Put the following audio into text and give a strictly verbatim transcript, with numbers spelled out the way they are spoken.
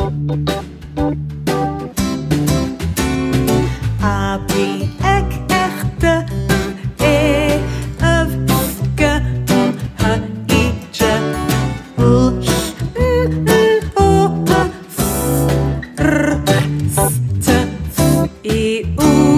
A, B, ec, ech, d, e, f, g, h, I, j, l, sh, n, n, o, p, f, r, s, t, f, i, u.